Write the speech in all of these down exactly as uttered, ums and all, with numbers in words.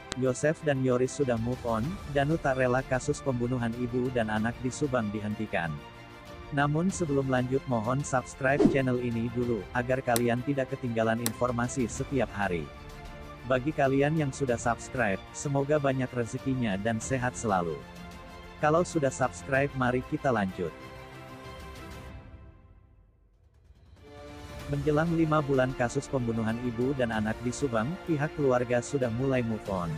Yosef dan Yoris sudah move on, Danu tak rela kasus pembunuhan ibu dan anak di Subang dihentikan. Namun sebelum lanjut mohon subscribe channel ini dulu, agar kalian tidak ketinggalan informasi setiap hari. Bagi kalian yang sudah subscribe, semoga banyak rezekinya dan sehat selalu. Kalau sudah subscribe mari kita lanjut. Menjelang lima bulan kasus pembunuhan ibu dan anak di Subang, pihak keluarga sudah mulai move on.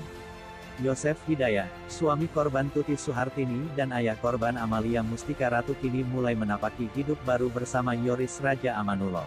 Yosef Hidayah, suami korban Tuti Suhartini dan ayah korban Amalia Mustika Ratu kini mulai menapaki hidup baru bersama Yoris Raja Amanullah.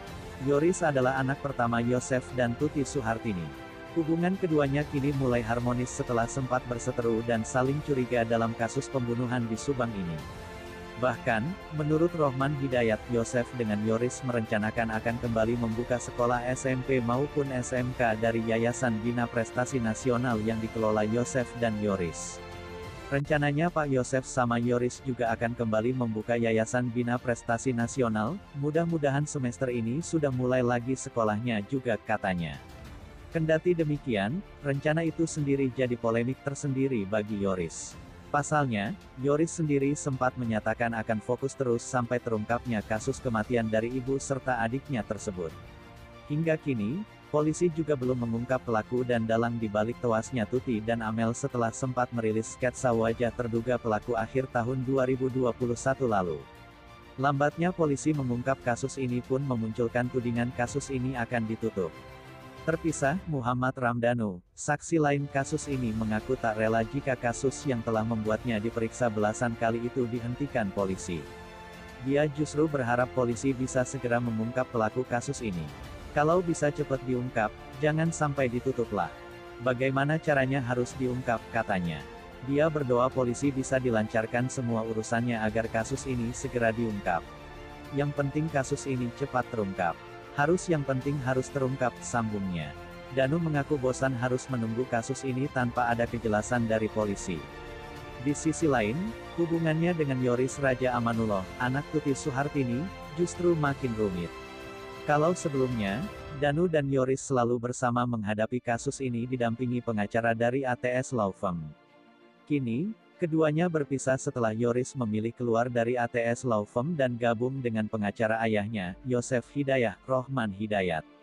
Yoris adalah anak pertama Yosef dan Tuti Suhartini. Hubungan keduanya kini mulai harmonis setelah sempat berseteru dan saling curiga dalam kasus pembunuhan di Subang ini. Bahkan, menurut Rohman Hidayat, Yosef dengan Yoris merencanakan akan kembali membuka sekolah S M P maupun S M K dari Yayasan Bina Prestasi Nasional yang dikelola Yosef dan Yoris. Rencananya Pak Yosef sama Yoris juga akan kembali membuka Yayasan Bina Prestasi Nasional, mudah-mudahan semester ini sudah mulai lagi sekolahnya juga katanya. Kendati demikian, rencana itu sendiri jadi polemik tersendiri bagi Yoris. Pasalnya, Yoris sendiri sempat menyatakan akan fokus terus sampai terungkapnya kasus kematian dari ibu serta adiknya tersebut. Hingga kini, polisi juga belum mengungkap pelaku dan dalang di balik tewasnya Tuti dan Amel setelah sempat merilis sketsa wajah terduga pelaku akhir tahun dua ribu dua puluh satu lalu. Lambatnya polisi mengungkap kasus ini pun memunculkan tudingan kasus ini akan ditutup. Terpisah, Muhammad Ramdhanu, saksi lain kasus ini mengaku tak rela jika kasus yang telah membuatnya diperiksa belasan kali itu dihentikan polisi. Dia justru berharap polisi bisa segera mengungkap pelaku kasus ini. Kalau bisa cepat diungkap, jangan sampai ditutuplah. Bagaimana caranya harus diungkap, katanya. Dia berdoa polisi bisa dilancarkan semua urusannya agar kasus ini segera diungkap. Yang penting kasus ini cepat terungkap. Harus yang penting harus terungkap, sambungnya. Danu mengaku bosan harus menunggu kasus ini tanpa ada kejelasan dari polisi. Di sisi lain, hubungannya dengan Yoris Raja Amanullah, anak Tuti Suhartini, justru makin rumit. Kalau sebelumnya, Danu dan Yoris selalu bersama menghadapi kasus ini didampingi pengacara dari A T S Law Firm. Kini, keduanya berpisah setelah Yoris memilih keluar dari A T S Law Firm dan gabung dengan pengacara ayahnya, Yosef Hidayah, Rohman Hidayat.